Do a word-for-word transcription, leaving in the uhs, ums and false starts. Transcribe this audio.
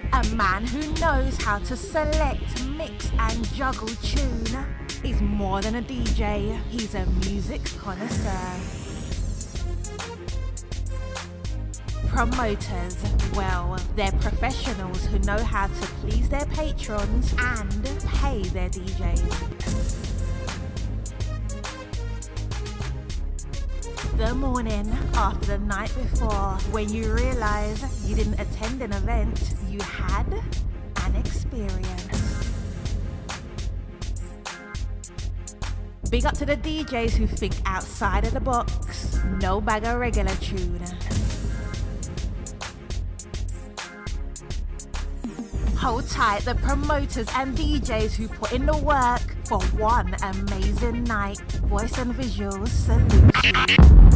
A man who knows how to select, mix and juggle tune. He's more than a D J, he's a music connoisseur. Promoters, well, they're professionals who know how to please their patrons and pay their D Js. The morning after the night before, when you realize you didn't attend an event, you had an experience. Big up to the D Js who think outside of the box. No bag of regular tune. Hold tight, the promoters and D Js who put in the work for one amazing night. Voice and visuals salute you.